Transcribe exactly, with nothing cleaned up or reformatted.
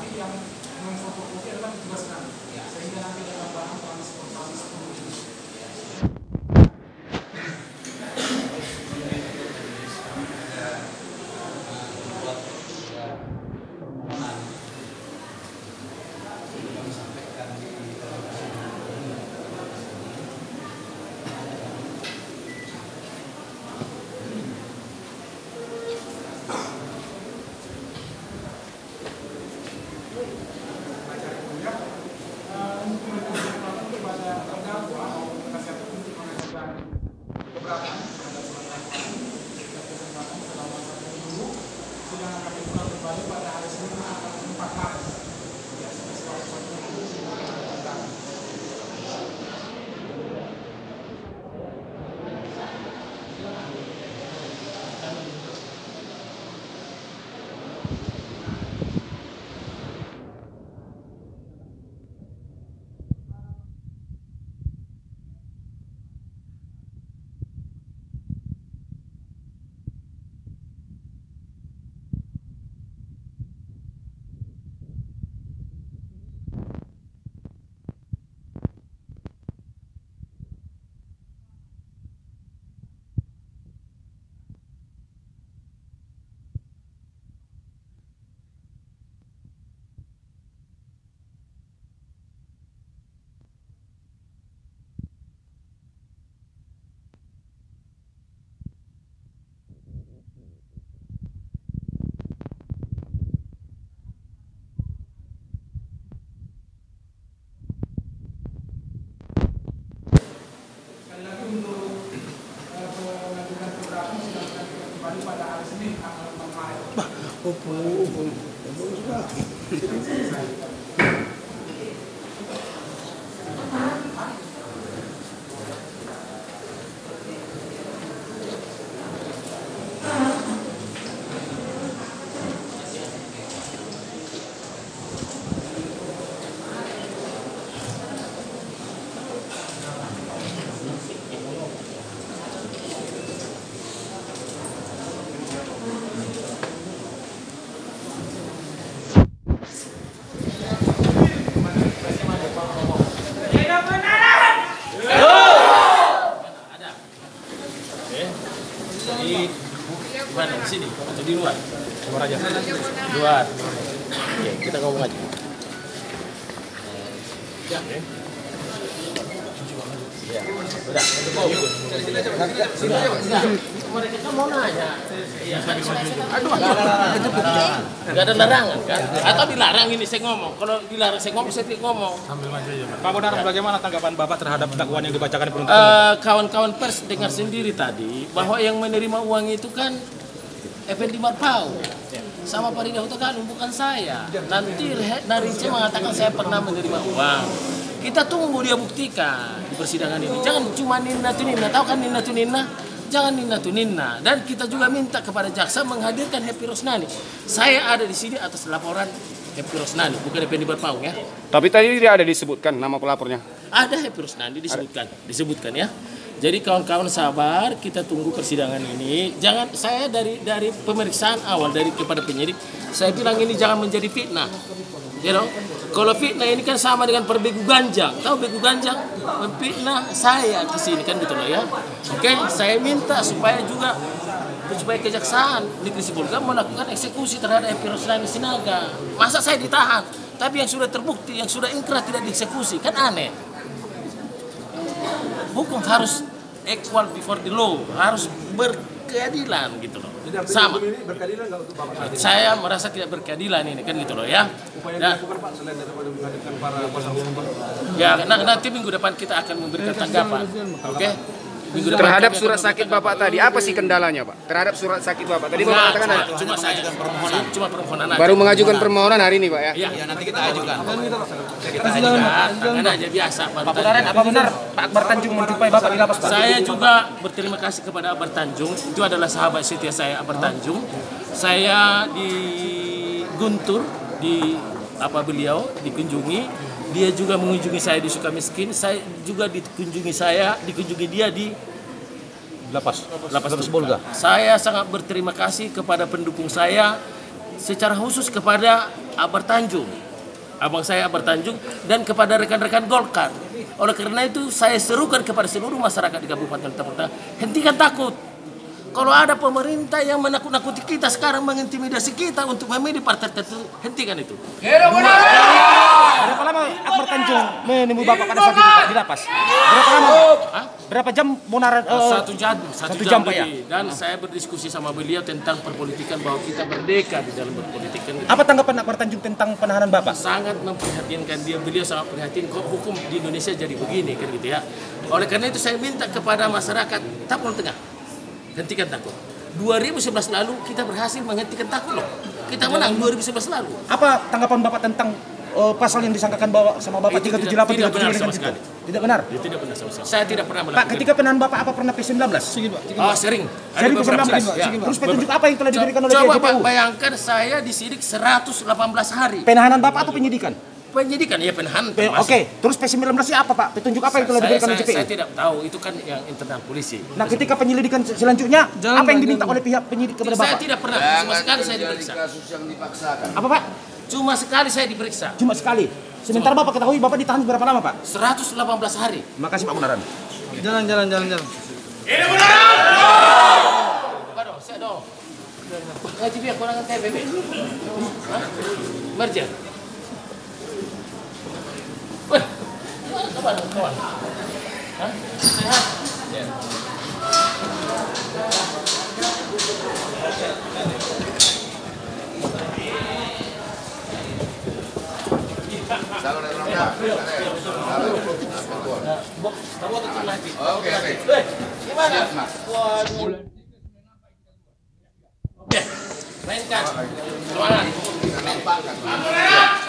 tapi yang memfotokopi adalah petugas kami, sehingga nanti dalam bahan transportasi seperti ini. Opo, opo. Mana di sini atau di luar? Luar aja. Luar. Oke, kita ngomong aja. Ya. Oke. Ya. Udah. Oh, sini aja. Sini aja. Mereka mau nanya. Iya, aduh, enggak ada larangan kan? Atau dilarang ini saya ngomong. Kalau dilarang saya ngomong, saya tidak ngomong. Sambil maju aja, Pak. Pak Bonar, bagaimana tanggapan Bapak terhadap dakwaan yang dibacakan penuntut umum? Uh, kawan-kawan pers dengar sendiri tadi bahwa yang menerima uang itu kan Effendi Marpau sama Farida Hutagalung, bukan saya. Nanti Narice mengatakan saya pernah menerima uang. Kita tunggu dia buktikan di persidangan ini. Jangan cuma Nina Tunina, tahu kan Nina Tunina? Jangan Nina Tunina. Dan kita juga minta kepada jaksa menghadirkan Happy Rosnani. Saya ada di sini atas laporan Happy Rosnani, bukan Effendi Marpau ya. Tapi tadi tidak ada disebutkan nama pelapornya. Ada Happy Rosnani disebutkan, disebutkan ya. Jadi kawan-kawan sabar, kita tunggu persidangan ini. Jangan saya dari dari pemeriksaan awal dari kepada penyidik, saya bilang ini jangan menjadi fitnah. You know? Kalau fitnah ini kan sama dengan perbegu ganjang. Tahu begu ganjang? Memfitnah saya ke sini kan gitu loh ya. Oke, saya minta supaya juga supaya kejaksaan negeri Sibolga melakukan eksekusi terhadap Happy Rosnani Sinaga. Masa saya ditahan, tapi yang sudah terbukti, yang sudah ingkrah tidak dieksekusi, kan aneh. Hukum harus equal before the law, harus berkeadilan gitu loh. Sama. Berkeadilan nggak untuk Bapak? Saya merasa tidak berkeadilan ini kan gitu loh ya. Upaya Nah, dilakukan Pak selain daripada menghadirkan para kuasa hukum Pak. ya nah, nanti minggu depan kita akan memberikan tanggapan. Oke? Minggu depan Terhadap kami surat akan sakit memberikan Bapak tadi, apa sih kendalanya Pak? Terhadap surat sakit Bapak tadi Bapak Nah, katakan cuma, ada. cuma saya permohonan, cuma permohonan aja. Baru mengajukan permohonan hari ini Pak ya? Iya, Ya nanti kita ajukan. kita ajukan, tangan aja biasa. Pak Putaran, apa benar Pak Akbar Tanjung menjumpai Bapak di lapas Pak? Saya juga berterima kasih kepada Akbar Tanjung. Itu adalah sahabat setia saya, Akbar Tanjung. Saya di Guntur, di apa beliau dikunjungi. Dia juga mengunjungi saya di Sukamiskin. Saya juga dikunjungi saya, dikunjungi dia di Lapas. Lapas Sibolga. Saya sangat berterima kasih kepada pendukung saya, secara khusus kepada Akbar Tanjung, abang saya Akbar Tanjung, dan kepada rekan-rekan Golkar. Oleh karena itu saya serukan kepada seluruh masyarakat di Kabupaten Tapota, hentikan takut. Kalau ada pemerintah yang menakut-nakuti kita sekarang, mengintimidasi kita untuk memilih partai tertentu, hentikan itu. Berapa lama Akbar Tanjung menemui Bapak pada saat itu Pak di lapas? Berapa lama? Hah? Berapa jam Munar? Uh, Satu jam, satu, satu jam, jam, Pak, ya? lebih. Dan saya berdiskusi sama beliau tentang perpolitikan, bahwa kita merdeka di dalam berpolitikan. Apa tanggapan Akbar Tanjung tentang penahanan Bapak? Sangat memprihatinkan dia, beliau sangat prihatin kok hukum di Indonesia jadi begini kan gitu ya. Oleh karena itu saya minta kepada masyarakat Tapol Tengah, hentikan takut. dua ribu sebelas lalu kita berhasil menghentikan takut loh. Kita menang dua ribu sebelas lalu. Apa tanggapan Bapak tentang uh, pasal yang disangkakan bawa sama Bapak Itu tiga tujuh delapan tidak- tiga tujuh tidak benar sembilan sama itu? Tidak benar. Dia tidak pernah sama sekali. Saya tidak pernah Pak, melakukan. ketika penahanan Bapak apa pernah P sembilan belas? Oh, sering. Ada Sering P beberapa sembilan belas. kali, ya. Terus petunjuk apa yang telah diberikan oleh Coba J P U? Pak bayangkan saya disidik seratus delapan belas hari. Penahanan Bapak atau penyidikan? Penyidikan ya penahanan. Pe- termasuk. Oke, terus P sembilan belas apa Pak? Petunjuk apa yang telah Saya, diberikan oleh saya, J P U? saya tidak tahu, itu kan yang internal polisi. Nah, ketika penyelidikan selanjutnya, apa yang diminta oleh pihak penyidik kepada Saya Bapak? tidak pernah, cuma sekali saya diperiksa. Apa Pak? Cuma sekali saya diperiksa. Cuma sekali. Sementara Bapak ketahui Bapak ditahan berapa lama Pak? seratus delapan belas hari. Terima kasih Pak Munaran. Jalan, jalan, jalan, jalan. Buka dong, saya dong. Ngaji biar kurangan T B B. Hah? Merger. Wih, kawan, kawan. Hah? Sehat? Oke, oke. Gimana? Waduh. Oke, mainkan. Semangat.